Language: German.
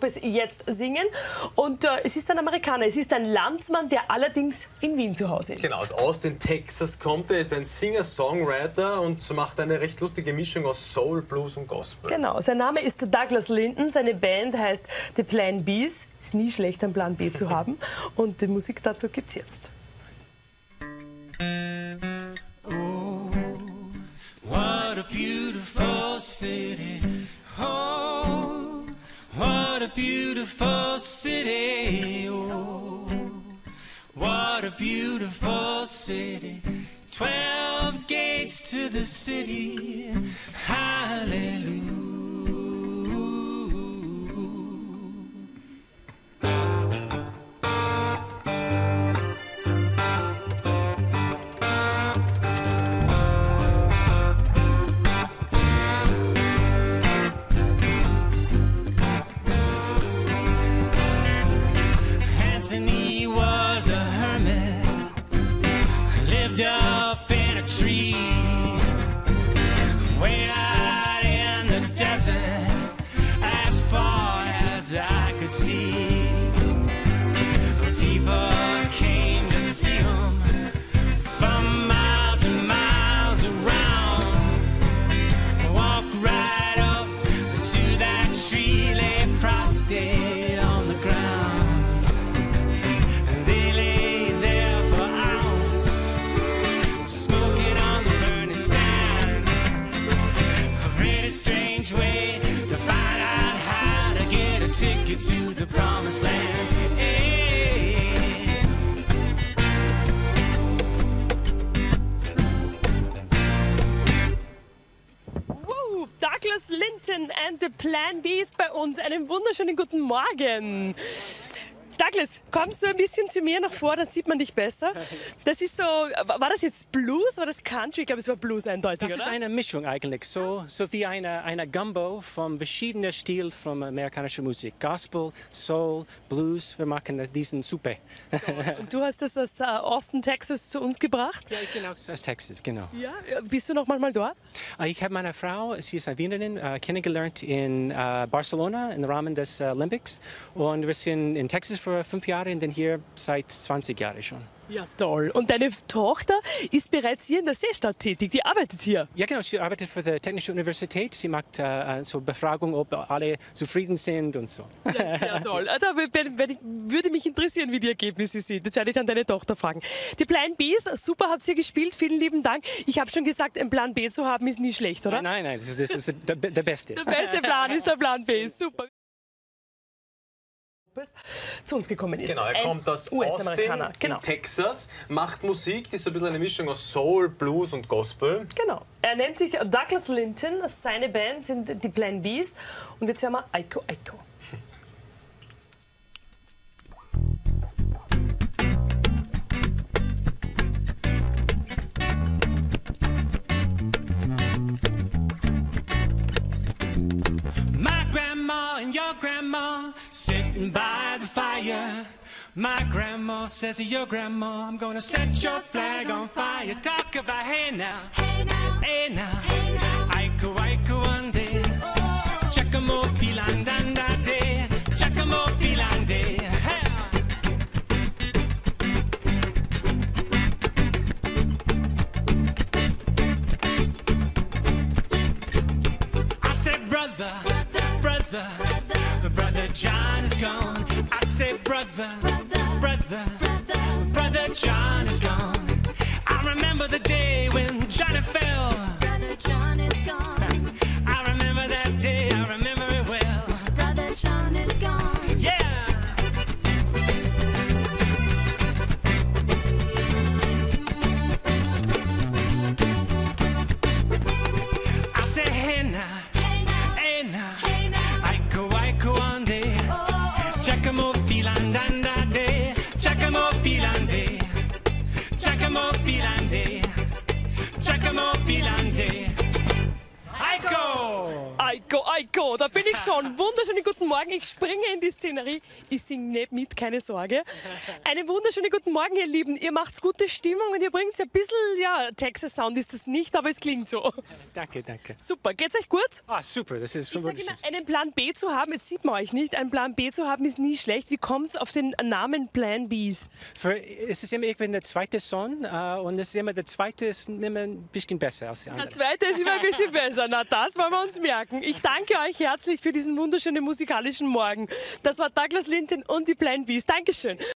es jetzt singen. Und es ist ein Amerikaner, es ist ein Landsmann, der allerdings in Wien zu Hause ist. Genau, aus Austin, Texas kommt er, ist ein Singer-Songwriter und macht eine recht lustige Mischung aus Soul, Blues und Gospel. Genau, sein Name ist Douglas Linton, seine Band heißt The Plan Bs. Ist nie schlecht, einen Plan B zu haben. Und die Musik dazu gibt's jetzt. Oh, what a beautiful city. Oh, what a beautiful city. Oh, what a beautiful city. 12 gates to the city. Hallelujah. Anthony was a hermit, lived up in a tree, way out in the desert, as far as I could see. People came to see him from miles and miles around. Walked right up to that tree, lay prostrate on the ground. Strange way to find out how to get a ticket to the promised land. Hey. Wow, Douglas Linton and the Plan B ist bei uns. Einen wunderschönen guten Morgen. Douglas, kommst du ein bisschen zu mir nach vor, dann sieht man dich besser. Das ist so, war das jetzt Blues, war das Country? Ich glaube, es war Blues eindeutig, Das oder? ist eine Mischung eigentlich, so wie eine Gumbo von verschiedenen Stilen von amerikanischer Musik. Gospel, Soul, Blues, wir machen diesen Suppe. Und du hast das aus Austin, Texas zu uns gebracht. Ja, ich bin auch aus Texas, genau. Ja, bist du noch manchmal dort? Ich habe meine Frau, sie ist eine Wienerin, kennengelernt in Barcelona im Rahmen des Olympics. Und wir sind in Texas für 5 Jahre und dann hier seit 20 Jahren schon. Ja, toll. Und deine Tochter ist bereits hier in der Seestadt tätig, die arbeitet hier. Ja, genau, sie arbeitet für die Technische Universität. Sie macht so Befragung, ob alle zufrieden sind und so. Ja, sehr toll. Da würde mich interessieren, wie die Ergebnisse sind. Das werde ich dann deine Tochter fragen. Die Plan Bs, super, habt ihr gespielt. Vielen lieben Dank. Ich habe schon gesagt, einen Plan B zu haben ist nie schlecht, oder? Nein, das ist der Beste. Der beste Plan ist der Plan B. Super. Zu uns gekommen ist. Genau, er kommt aus Austin in Texas, macht Musik, die ist so ein bisschen eine Mischung aus Soul, Blues und Gospel. Genau. Er nennt sich Douglas Linton, seine Band sind die Plan Bs und jetzt hören wir Aiko Aiko. My grandma and your grandma sitting by the fire. My grandma says to your grandma, I'm gonna set your flag on fire. Talk about hey now, hey now, hey now, hey now. Aiko aiko ande, Giacomo filandandade, Giacomo filande. I said brother. Brother John is gone. I say brother John is gone. I remember the day when Johnny fell. Brother John is gone. I remember that day, I remember it well. Brother John is gone. Yeah. I say hey now, hey now, Aiko ande, Giacomo filandandade, Giacomo filande, Giacomo filande, Giacomo filande. Oiko, da bin ich schon. Wunderschönen guten Morgen. Ich springe in die Szenerie. Ich singe nicht mit, keine Sorge. Einen wunderschönen guten Morgen, ihr Lieben. Ihr macht gute Stimmung und ihr bringt ein bisschen, ja, Texas-Sound ist das nicht, aber es klingt so. Danke, danke. Super, geht's euch gut? Ah, super, das ist Ich sag immer, einen Plan B zu haben, jetzt sieht man euch nicht, einen Plan B zu haben ist nie schlecht. Wie kommt's auf den Namen Plan Bs? Es ist immer irgendwie der zweite Song und es ist immer der zweite ist immer ein bisschen besser als der Der andere. zweite ist immer ein bisschen besser. Na, das wollen wir uns merken. Ich danke euch herzlich für diesen wunderschönen musikalischen Morgen. Das war Douglas Linton und die Plan Bs. Dankeschön.